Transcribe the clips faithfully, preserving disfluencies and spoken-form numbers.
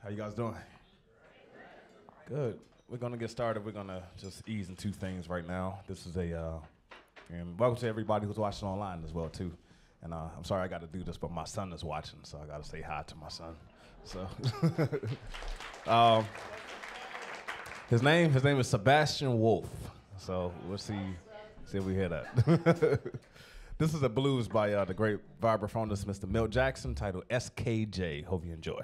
How you guys doing? Good. We're gonna get started. We're gonna just ease into things right now. This is a, uh, and welcome to everybody who's watching online as well too. And uh, I'm sorry I got to do this, but my son is watching, so I got to say hi to my son. So, um, his name, his name is Sebastian Wolf. So we'll see, see if we hear that. This is a blues by uh, the great vibrophonist Mister Milt Jackson, titled S K J. Hope you enjoy.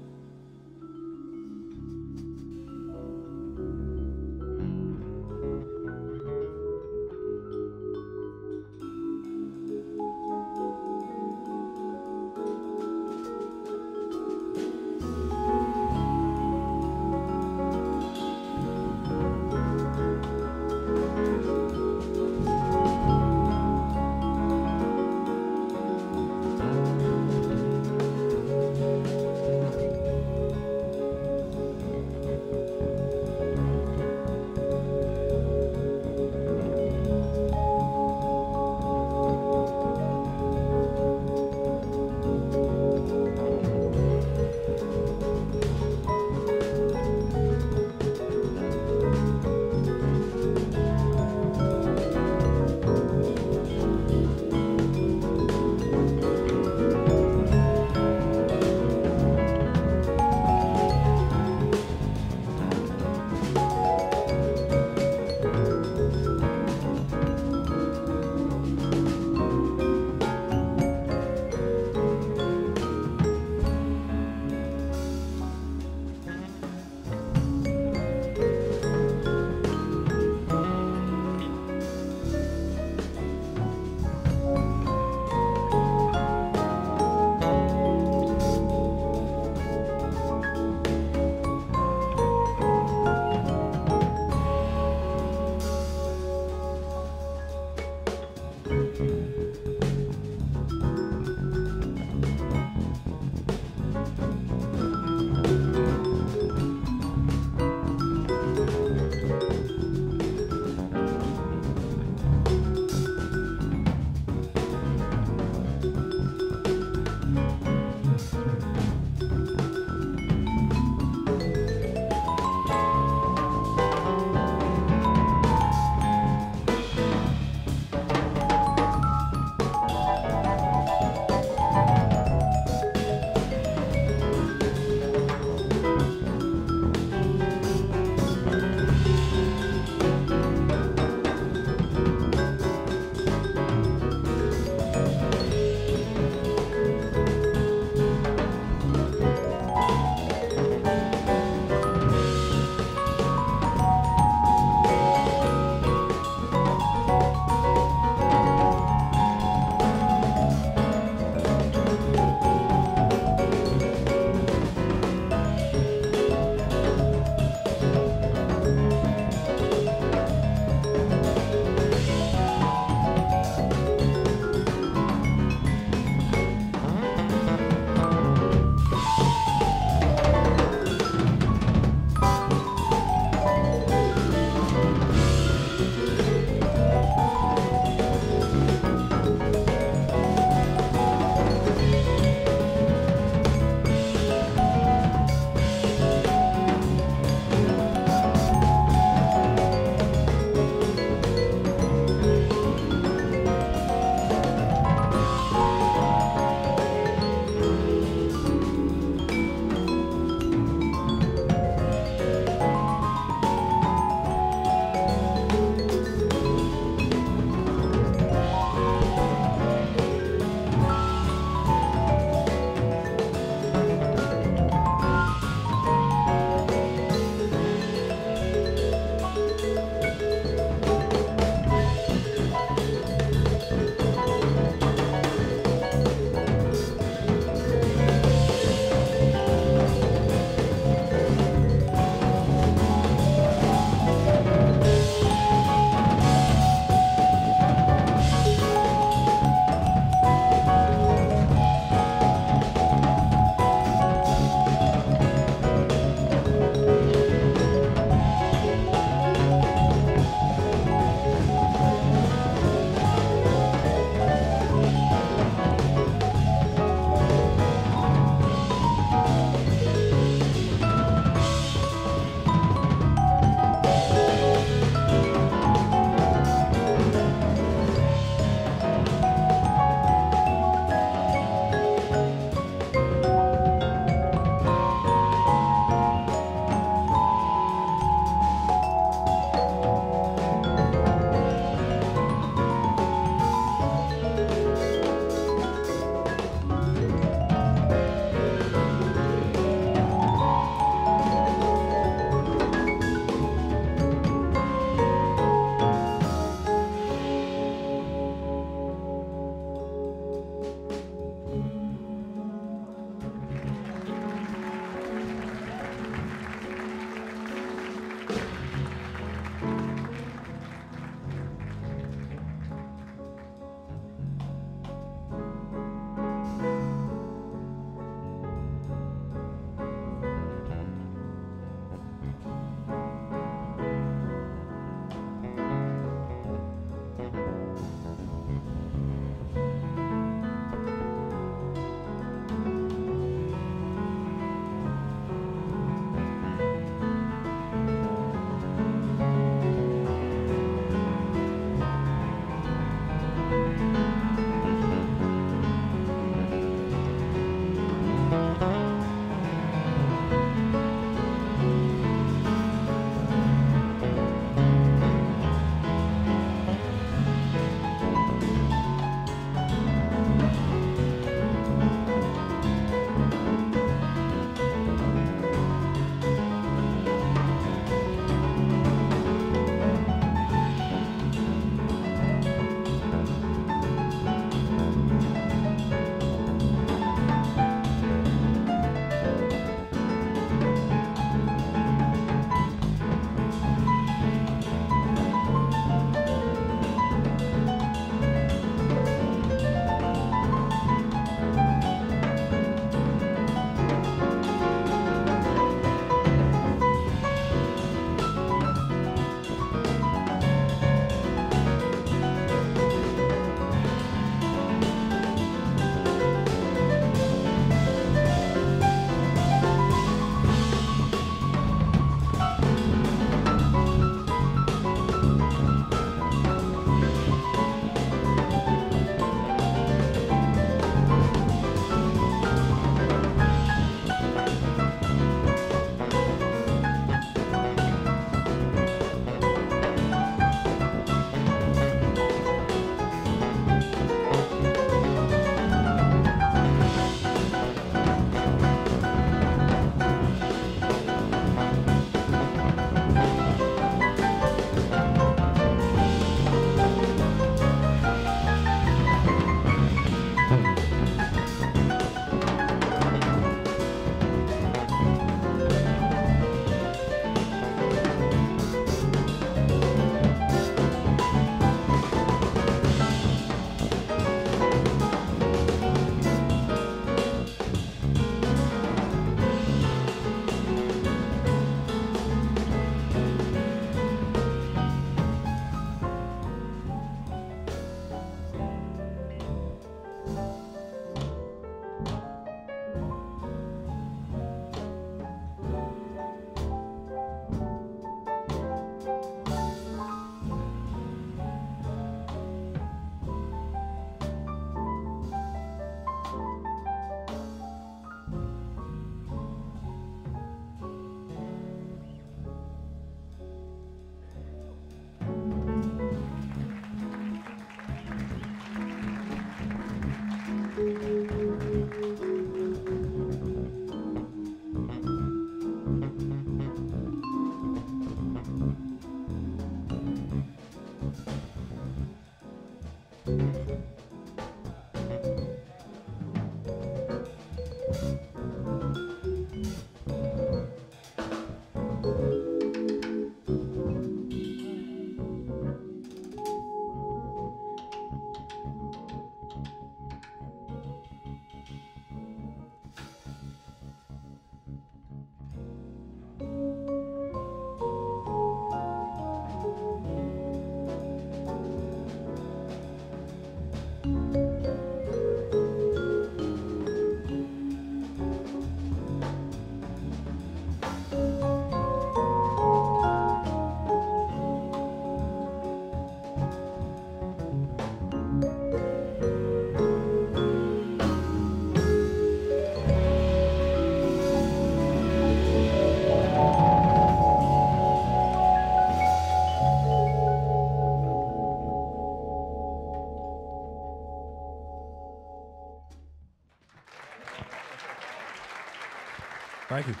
Thank you.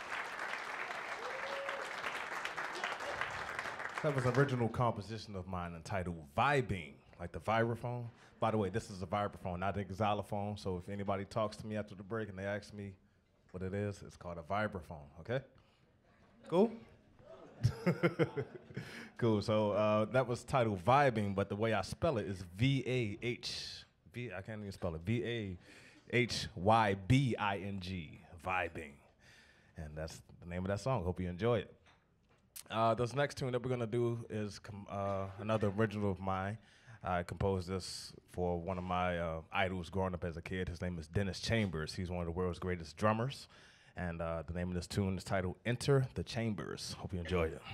That was an original composition of mine entitled Vibing, like the vibraphone. By the way, this is a vibraphone, not a xylophone, so if anybody talks to me after the break and they ask me what it is, it's called a vibraphone, okay? Cool? Cool, so uh, that was titled Vibing, but the way I spell it is V A H, V, I can't even spell it, V A H Y B I N G, Vibing. And that's the name of that song. Hope you enjoy it. Uh, this next tune that we're gonna do is com uh, another original of mine. I composed this for one of my uh, idols growing up as a kid. His name is Dennis Chambers. He's one of the world's greatest drummers. And uh, the name of this tune is titled Enter the Chambers. Hope you enjoy it.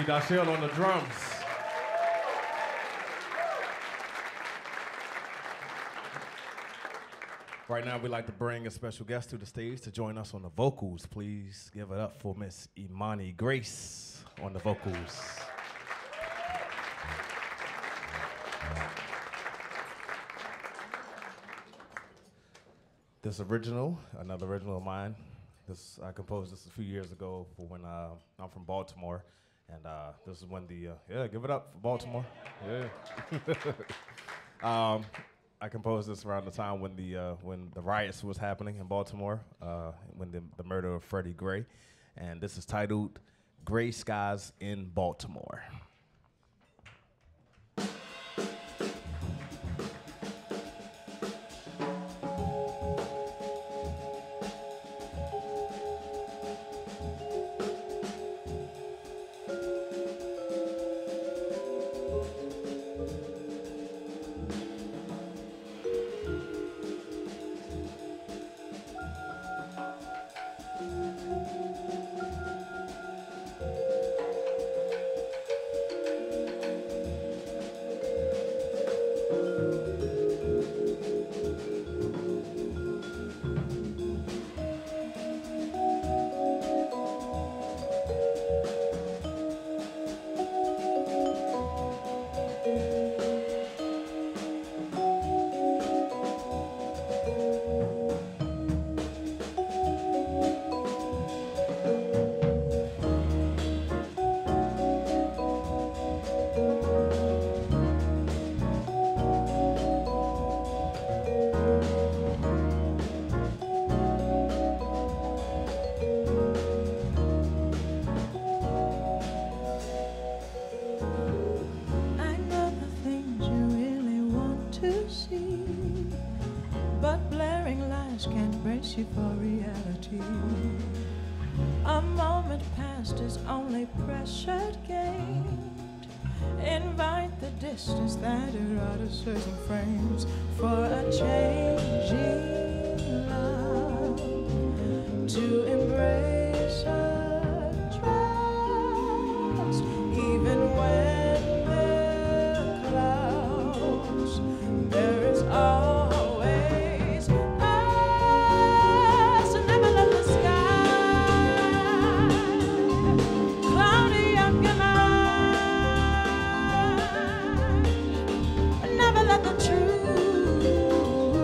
Dashiell on the drums. Right now, we'd like to bring a special guest to the stage to join us on the vocals. Please give it up for Miss Imani-Grace on the vocals. This original, another original of mine. This I composed this a few years ago for when uh, I'm from Baltimore, and uh, this is when the uh, yeah, give it up for Baltimore. Yeah. um, I composed this around the time when the uh, when the riots was happening in Baltimore, uh, when the, the murder of Freddie Gray, and this is titled "Gray Skies in Baltimore." you for reality. A moment past is only pressure gained. Invite the distance that erodes certain frames for a changing love to embrace a trust, even when there are clouds, there is always us. Never let the sky cloudy up your mind. Never let the truth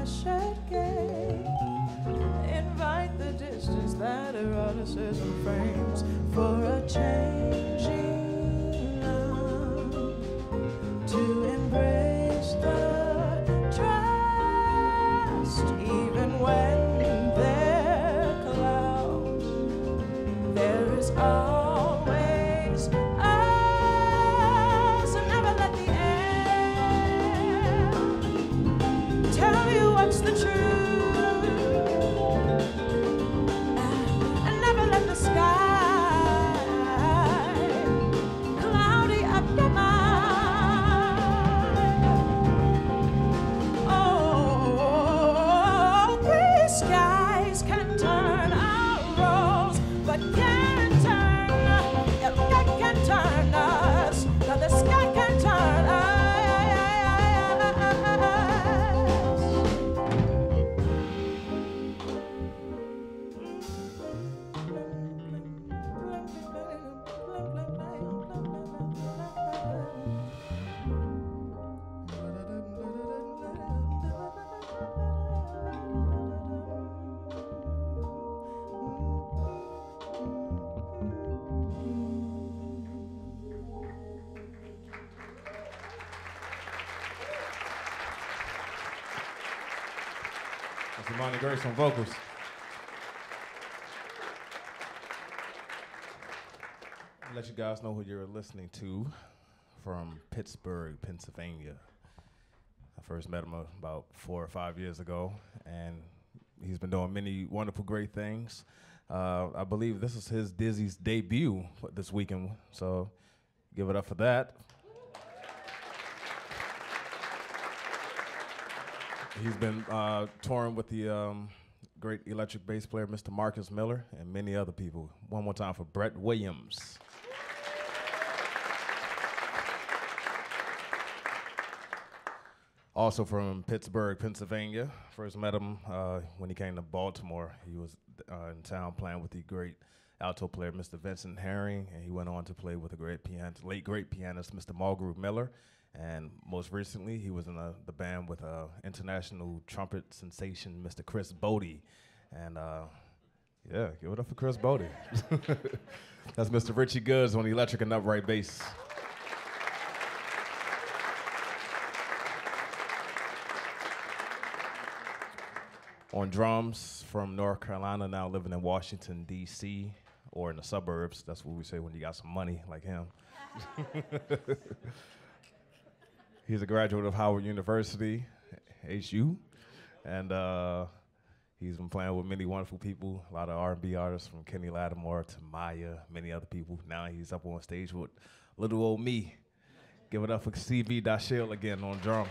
should gain. Invite the distance that eroticism frames for a changing love. To embrace the trust, even when there are clouds, there is always us. And never let the air tell you what's the truth. And never let the sky cloudy up your mind. Oh, gray skies can turn our roads, but can't turn, yeah, can turn us. Now the sky can turn us. That's Imani-Grace on vocals. I'll let you guys know who you're listening to from Pittsburgh, Pennsylvania. I first met him about four or five years ago, and he's been doing many wonderful, great things. Uh, I believe this is his Dizzy's debut for this weekend, so give it up for that. He's been uh, touring with the um, great electric bass player, Mister Marcus Miller, and many other people. One more time for Brett Williams. Also from Pittsburgh, Pennsylvania. First met him uh, when he came to Baltimore. He was uh, in town playing with the great alto player, Mister Vincent Herring, and he went on to play with the great pianist, late great pianist, Mister Mulgrew Miller. And most recently, he was in a, the band with uh, international trumpet sensation, Mister Chris Bodie. And uh, yeah, give it up for Chris Bodie. That's Mister Richie Goods on the electric and upright bass. On drums from North Carolina, now living in Washington, D C, or in the suburbs. That's what we say when you got some money, like him. He's a graduate of Howard University, H U, and uh, he's been playing with many wonderful people, a lot of R and B artists from Kenny Lattimore to Maya, many other people. Now he's up on stage with little old me. Give it up for C V Dashiell again on drums.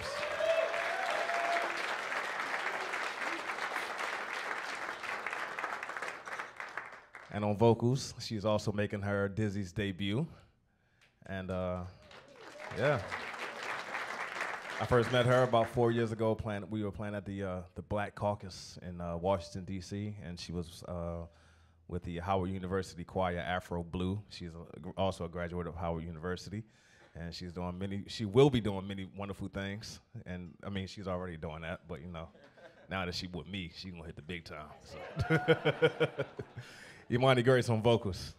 And on vocals, she's also making her Dizzy's debut. And uh, yeah. I first met her about four years ago. Playing, we were playing at the uh, the Black Caucus in uh, Washington, D C, and she was uh, with the Howard University choir Afro Blue. She's a, also a graduate of Howard University, and she's doing many. She will be doing many wonderful things, and I mean she's already doing that. But you know, now that she's with me, she's gonna hit the big time. So. Imani-Grace on vocals.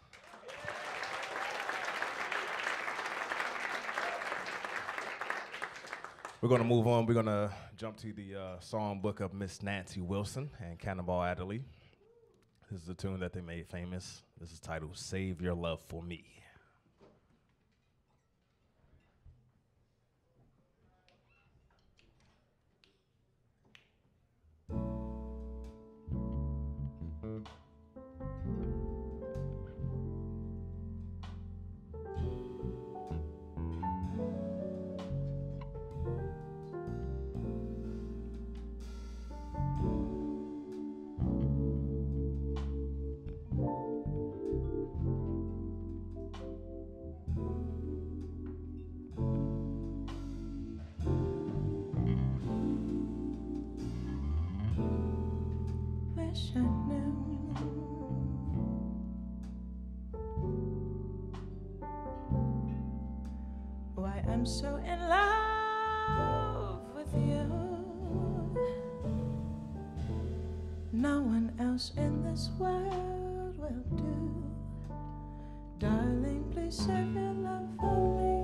We're going to move on. We're going to jump to the uh, song book of Miss Nancy Wilson and Cannonball Adderley. This is a tune that they made famous. This is titled Save Your Love for Me. Wish I knew why I'm so in love with you. no one else in this world will do. Darling, please save your love for me.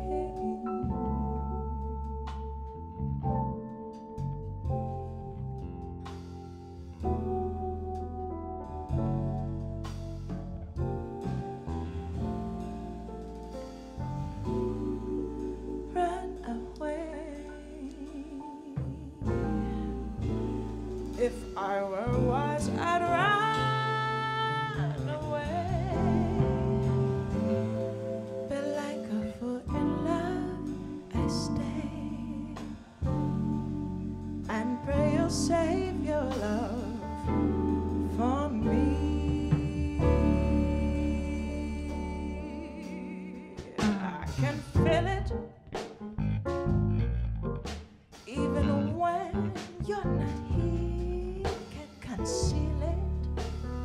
If I were wise, I'd run away. But like a fool in love, I stay and pray you'll save your love for me. I can feel it even when you're not here. Conceal it.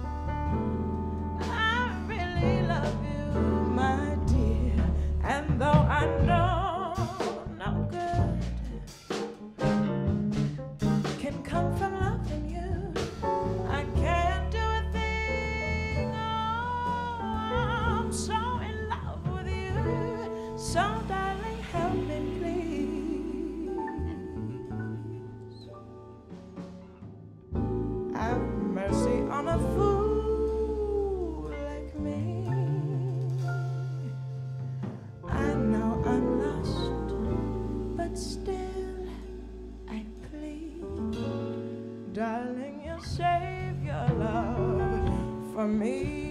I really love you, my dear, and though I know no good can come from loving you, I can't do a thing. Oh, I'm so in love with you, so darling, help me please. Have mercy on a fool like me. I know I'm lost, but still I plead. Darling, you save your love for me.